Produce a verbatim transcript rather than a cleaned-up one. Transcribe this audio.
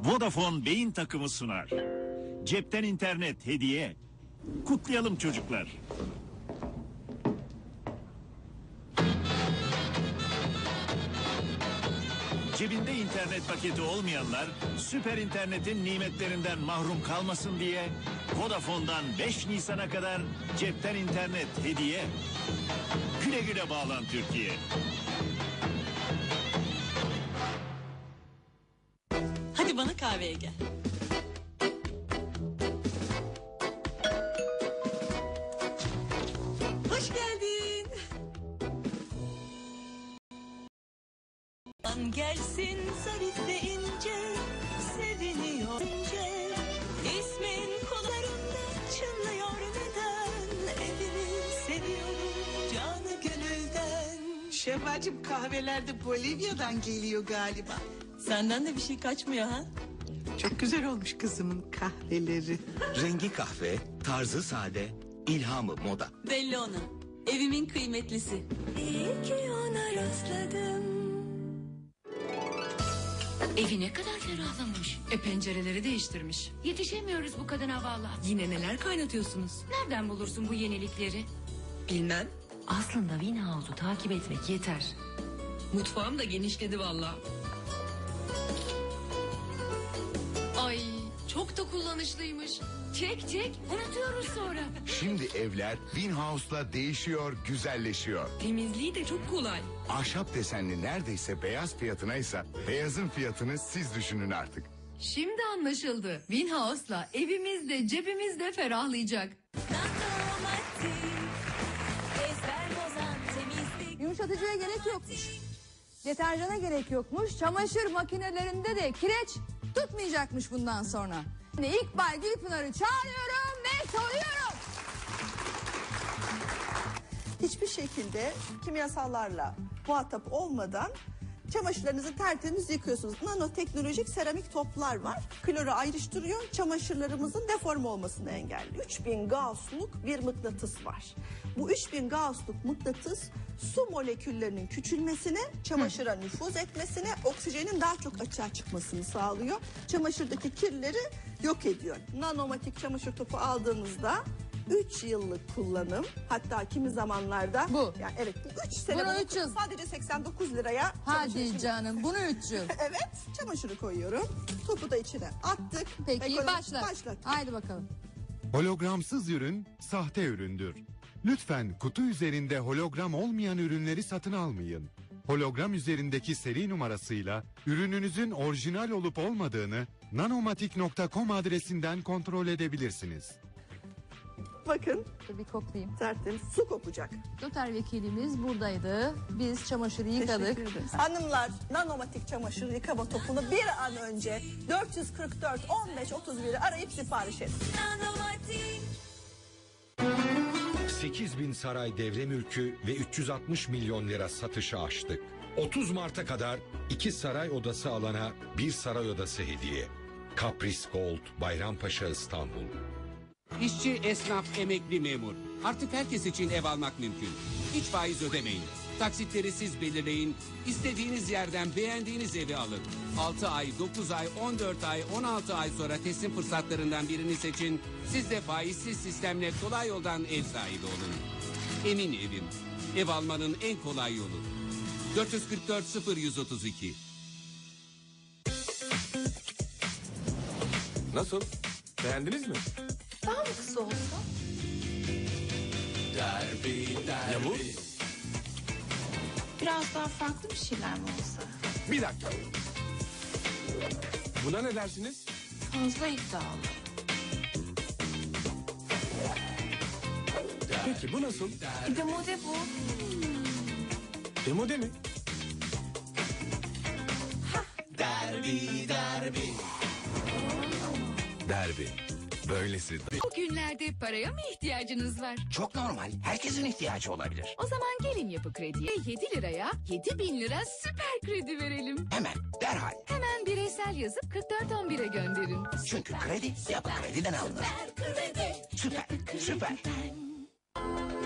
Vodafone Beyin takımı sunar. Cepten internet hediye. Kutlayalım çocuklar. Cebinde internet paketi olmayanlar süper internetin nimetlerinden mahrum kalmasın diye Vodafone'dan beş Nisan'a kadar cepten internet hediye. Güle güle bağlan Türkiye. Hadi bana kahveye gel. Hoş geldin. Gelsin zarifle ince, seviniyor ince. İsmin kollarında çınlıyor neden? Evini seviyorum canı gönülden. Şevvalcığım kahvelerde Bolivya'dan geliyor galiba. Senden de bir şey kaçmıyor ha? Çok güzel olmuş kızımın kahveleri. Rengi kahve, tarzı sade, ilhamı moda. Belli ona. Evimin kıymetlisi. İyi ki ona rastladım. Evi ne kadar ferahlamış. E pencereleri değiştirmiş. Yetişemiyoruz bu kadına valla. Yine neler kaynatıyorsunuz? Nereden bulursun bu yenilikleri? Bilmem. Aslında Winhouse'u takip etmek yeter. Mutfağım da genişledi valla. Ay çok da kullanışlıymış. Çek çek unutuyoruz sonra. Şimdi evler Winhouse'la değişiyor, güzelleşiyor. Temizliği de çok kolay. Ahşap desenli neredeyse beyaz fiyatına ise beyazın fiyatını siz düşünün artık. Şimdi anlaşıldı. Winhouse'la evimizde cebimizde ferahlayacak. Yumuşatıcıya gerek yokmuş. Deterjana gerek yokmuş. Çamaşır makinelerinde de kireç tutmayacakmış bundan sonra. Şimdi İkbal Gülpınar'ı çağırıyorum ve soruyorum. Hiçbir şekilde kimyasallarla muhatap olmadan çamaşırlarınızı tertemiz yıkıyorsunuz. Nanoteknolojik seramik toplar var. Kloru ayrıştırıyor, çamaşırlarımızın deforme olmasını engelliyor. üç bin Gauss'luk bir mıknatıs var. Bu üç bin Gauss'luk mıknatıs su moleküllerinin küçülmesine, çamaşıra Hı. nüfuz etmesine, oksijenin daha çok açığa çıkmasını sağlıyor. Çamaşırdaki kirleri yok ediyor. Nanomatik çamaşır topu aldığınızda üç yıllık kullanım, hatta kimi zamanlarda bu. Yani evet üç sene Bunu üç yıl. sadece seksen dokuz liraya. Hadi canım bunu üç yıl. Evet, çamaşırı koyuyorum. Topu da içine attık. Peki Ekonomi- başla. Başla. Haydi bakalım. Hologramsız ürün sahte üründür. Lütfen kutu üzerinde hologram olmayan ürünleri satın almayın. Hologram üzerindeki seri numarasıyla ürününüzün orijinal olup olmadığını nanomatik nokta com adresinden kontrol edebilirsiniz. Bakın. Dur bir koklayayım. Tertemiz su kopacak. Noter vekilimiz buradaydı. Biz çamaşırı yıkadık. Hanımlar nanomatik çamaşır yıkama topunu bir an önce dört yüz kırk dört on beş otuz bir'i arayıp sipariş edin. sekiz bin saray devre mülkü ve üç yüz altmış milyon lira satışa açtık. otuz Mart'a kadar iki saray odası alana bir saray odası hediye. Kapris Gold, Bayrampaşa, İstanbul. İşçi, esnaf, emekli, memur. Artık herkes için ev almak mümkün. Hiç faiz ödemeyin. Taksitleri siz belirleyin. İstediğiniz yerden beğendiğiniz evi alın. altı ay, dokuz ay, on dört ay, on altı ay sonra teslim fırsatlarından birini seçin. Siz de faizsiz sistemle kolay yoldan ev sahibi olun. Emin Evim. Ev almanın en kolay yolu. dört yüz kırk dört sıfır yüz otuz iki. Nasıl? Beğendiniz mi? Daha mı kısa olsa? Derbi, derbi. Ya bu? Biraz daha farklı bir şeyler mi olsa? Bir dakika. Buna ne dersiniz? Fazla iddialı. Peki bu nasıl? Demode bu. Demode mi? Derbi, derbi. Derbi. Böylesi. Bu günlerde paraya mı ihtiyacınız var? Çok normal. Herkesin ihtiyacı olabilir. O zaman gelin Yapı Kredi'ye yedi liraya yedi bin lira süper kredi verelim. Hemen, derhal. Hemen bireysel yazıp kırk dört on bire gönderin. Çünkü kredi Yapı Kredi'den alınır. Süper kredi. Süper, süper.